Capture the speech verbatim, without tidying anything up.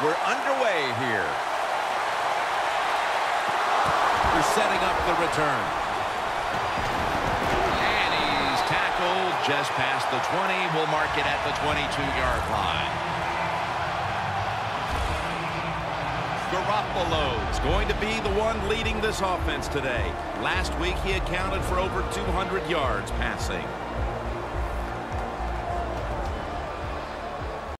We're underway here. We're setting up the return. And he's tackled just past the twenty. We'll mark it at the twenty-two yard line. Garoppolo's going to be the one leading this offense today. Last week he accounted for over two hundred yards passing.